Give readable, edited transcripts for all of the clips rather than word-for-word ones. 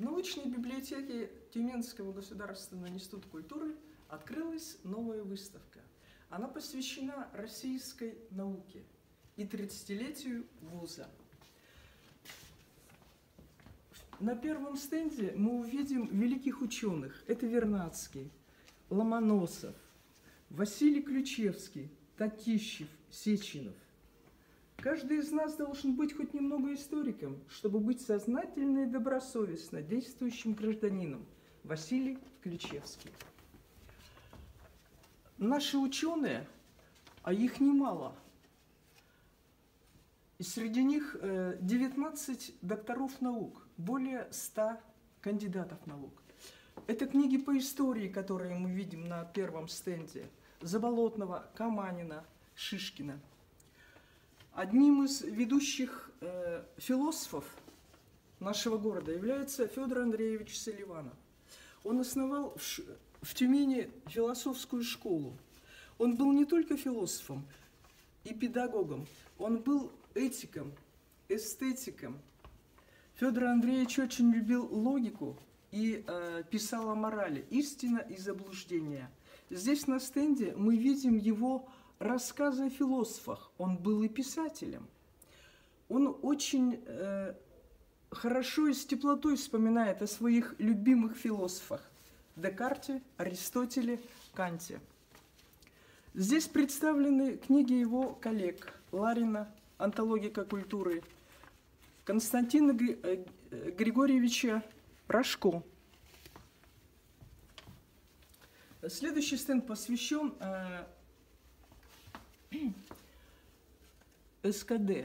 В научной библиотеке Тюменского государственного института культуры открылась новая выставка. Она посвящена российской науке и 30-летию вуза. На первом стенде мы увидим великих ученых. Это Вернадский, Ломоносов, Василий Ключевский, Татищев, Сеченов. Каждый из нас должен быть хоть немного историком, чтобы быть сознательно и добросовестно действующим гражданином. Василий Ключевский. Наши ученые, а их немало, и среди них 19 докторов наук, более 100 кандидатов наук. Это книги по истории, которые мы видим на первом стенде. Заболотного, Каманина, Шишкина. Одним из ведущих философов нашего города является Федор Андреевич Селиванов. Он основал в Тюмени философскую школу. Он был не только философом и педагогом, он был этиком, эстетиком. Федор Андреевич очень любил логику и писал о морали, истина и заблуждение. Здесь на стенде мы видим его рассказы о философах. Он был и писателем. Он очень хорошо и с теплотой вспоминает о своих любимых философах – Декарте, Аристотеле, Канте. Здесь представлены книги его коллег Ларина «Онтология культуры», Константина Григорьевича Рожко. Следующий стенд посвящен СКД.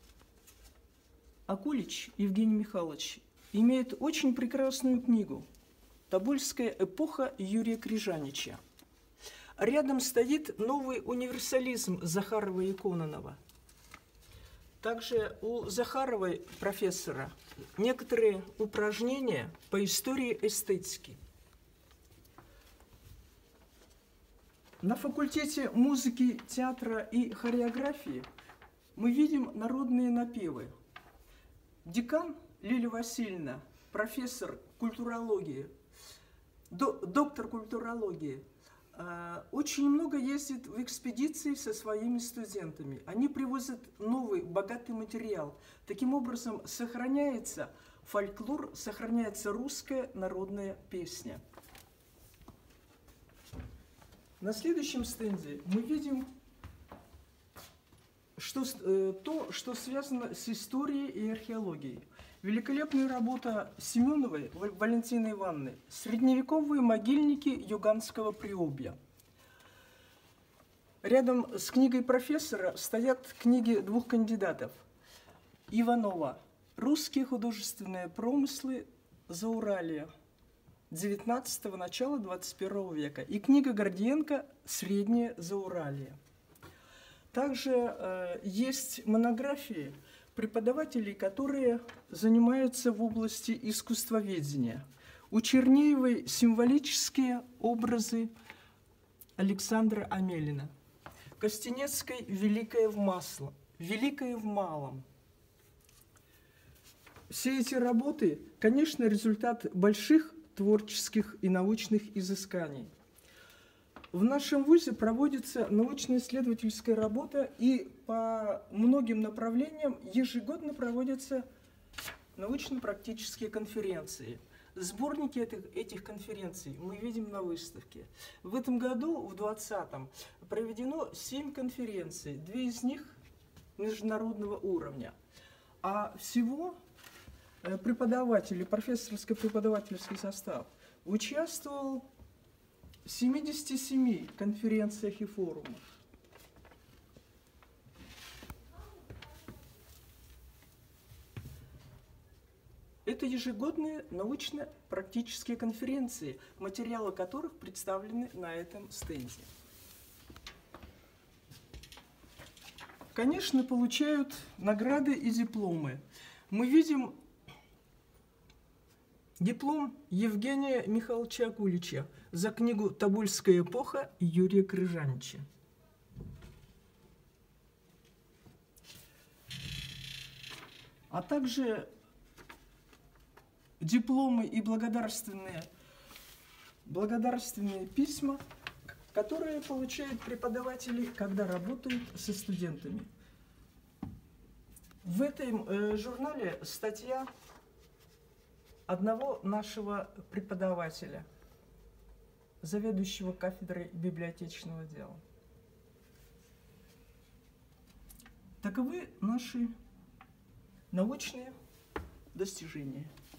Акулич Евгений Михайлович имеет очень прекрасную книгу «Тобольская эпоха» Юрия Крижанича. Рядом стоит новый универсализм Захарова и Кононова. Также у Захаровой, профессора, некоторые упражнения по истории эстетики. На факультете музыки, театра и хореографии мы видим народные напевы. Декан Лилия Васильевна, профессор культурологии, доктор культурологии, очень много ездит в экспедиции со своими студентами. Они привозят новый, богатый материал. Таким образом, сохраняется фольклор, сохраняется русская народная песня. На следующем стенде мы видим то, что связано с историей и археологией. Великолепная работа Семеновой Валентины Ивановны «Средневековые могильники Юганского Приобья». Рядом с книгой профессора стоят книги двух кандидатов. Иванова «Русские художественные промыслы Зауралья» XIX – начала XXI века и книга Гордиенко «Среднее Зауралье». Также есть монографии преподавателей, которые занимаются в области искусствоведения. У Чернеевой символические образы Александра Амелина. Костенецкой «Великое в масло», «Великое в малом». Все эти работы, конечно, результат больших творческих и научных изысканий. В нашем вузе проводится научно-исследовательская работа, и по многим направлениям ежегодно проводятся научно-практические конференции. Сборники этих конференций мы видим на выставке. В этом году, в 2020-м, проведено 7 конференций, 2 из них международного уровня. А всего преподаватели, профессорско-преподавательский состав участвовал в 77 конференциях и форумах. Это ежегодные научно-практические конференции, материалы которых представлены на этом стенде. Конечно, получают награды и дипломы. Мы видим диплом Евгения Михайловича Акулича за книгу «Тобольская эпоха» Юрия Крижанича. А также дипломы и благодарственные письма, которые получают преподаватели, когда работают со студентами. В этом журнале статья одного нашего преподавателя, заведующего кафедрой библиотечного дела. Таковы наши научные достижения.